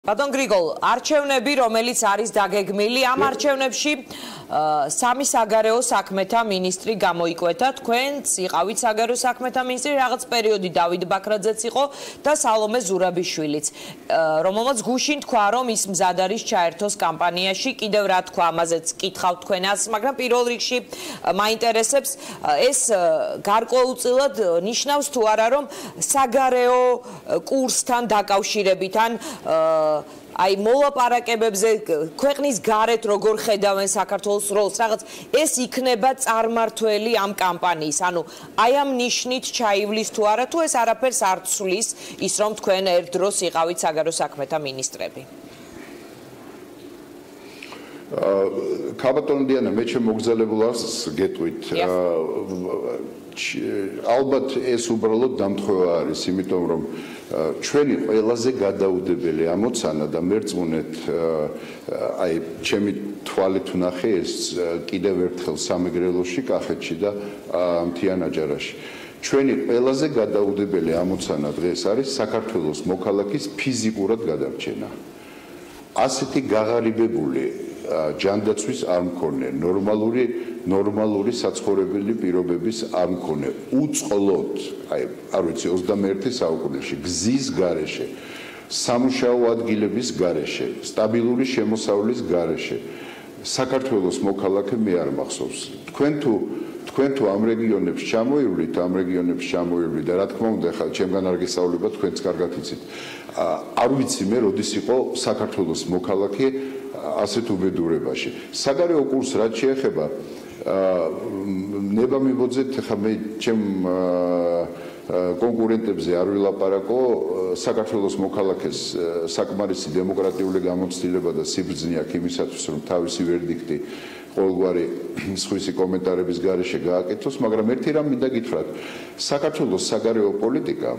Ბატონ გრიგოლ, არჩევნები, რომელიც არის დაგეგმილი, ამ არჩევნებში სამი საგარეო საქმეთა მინისტრი გამოიკვეთა. თქვენც იყავით საგარეო საქმეთა მინისტრი, რაღაც პერიოდი დავით ბაქრაძეც იყო და სალომე ზურაბიშვილიც, რომელმაც გუშინ თქვა, რომ ის მზად არის ჩაერთოს კამპანიაში. კიდევ რა თქვა, ამაზეც კითხავთ თქვენას, მაგრამ პირველ რიგში მაინტერესებს ეს გარკვეულწილად ნიშნავს თუ არა, რომ საგარეო კურსთან დაკავშირებით ან აი მოლაპარაკებებზე ქვეყნის გარეთ როგორ ხედავენ საქართველოს როლს რაღაც ეს იქნება წარმართველი ამ კამპანიის ანუ აი ამ ნიშნით ჩაივლის თუ არა თუ ეს არაფერს არ ცვლის ის რომ თქვენ ერთ დროს იყავით საგარეო საქმეთა მინისტრები ქაბატონ დიანა მე ჩემ მოგზაურობას გეტყვით ალბათ ეს უბრალოდ დამთხევა არის იმიტომ რომ ჩვენი ყველაზე გადაუდებელი ამოცანა და მერწმუნეთ აი ჩემი თვალით ვნახე ეს კიდევ ერთხელ სამეგრელოში კახეთში და მთიან აჯარაში ჩვენი ყველაზე გადაუდებელი ამოცანა დღეს არის საქართველოს მოქალაქის ფიზიკურად გადარჩენა ასეთი გაღარიბებული ჯანდაცვის არ მქონე ნორმალური საცხოვრებელი პირობების არ მქონე უწყლოდ აი არ ვიცი 21 საუკუნეში გზის გარეშე სამუშაო ადგილების გარეშე სტაბილური შემოსავლის გარეშე საქართველოს მოქალაქე მე არ მახსოვს თქვენ თუ ამ რეგიონებს ჩამოივლით და რა თქმა უნდა ხა ჩემგან არ გესწავლება თქვენც კარგად იცით არ ვიცი მე როდის იყო საქართველოს მოქალაქე ასეთ უბედურებაში საგარეო კურსს რაც შეეხება ნება მიბოძეთ ხა მე ჩემ კონკურენტებზე არ ვილაპარაკო საქართველოს მოქალაქეს საკმარისი დემოკრატიული გამოცდილება და სიბრძნე აქვს იმისათვის რომ თავისი ვერდიქტი ყოველგვარი სხვისი კომენტარების გარეშე გააკეთოს მაგრამ ერთი რამ მინდა გითხრათ საქართველოს საგარეო პოლიტიკა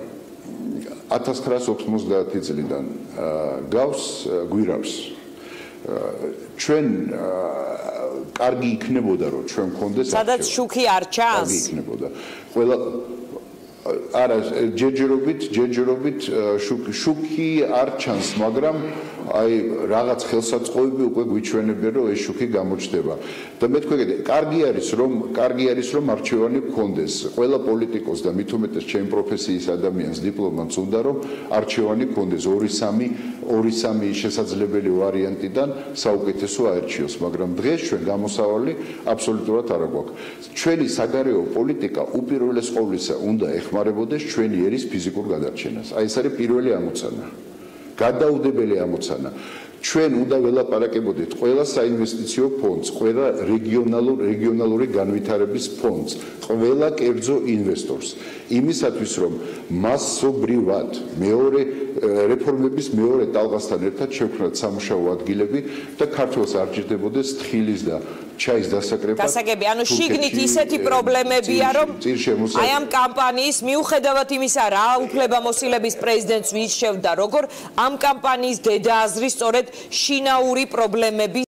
1990 წლიდან გავს გვირაბს ჩვენ კარგი იქნებოდა რომ ჩვენ მქონდეს სადაც შუქი არ ჩანს კარგი იქნებოდა ყველა არა ჯერჯერობით შუქი არ ჩანს მაგრამ აი რაღაც ხელსაწყოები უკვე გვიჩვენებენ რომ ეს შუქი გამოჩნდება და მე თქვენ კარგი არის რომ არჩევანი გქონდეს ყველა პოლიტიკოს და მით უმეტეს ჩემ პროფესიის ადამიანს დიპლომატს უნდა რომ არჩევანი გქონდეს 2-3 შესაძლებელი ვარიანტიდან საუკეთესო აერჩიოს მაგრამ დღეს ჩვენ გამოსავალი აბსოლუტურად არ გვაქვს ჩვენი საგარეო პოლიტიკა უპირველეს ყოვლისა უნდა ეხმარებოდეს ჩვენი ერის ფიზიკურ გადარჩენას აი ეს არის პირველი ამოცანა გადაუდებელი ამოცანა ჩვენ უნდა ველაპარაკებოდეთ ყველა საინვესტიციო ფონდს, ყველა რეგიონალური განვითარების ფონდს, ყველა კერძო ინვესტორს იმისათვის რომ მასობრივად რეფორმების მეორე ტალღასთან ერთად შევქმნათ სამუშაო ადგილები და ქართველს არ ჭირდებოდეს თხილის და ჩაის დასაკრეპად ანუ შიგნით ისეთი პრობლემებია რომ აი ამ კამპანიის მიუხედავად იმისა რა უფლებამოსილების პრეზიდენტს ვირჩევდა როგორ ამ კამპანიის დედააზრი სწორედ შინაური პრობლემები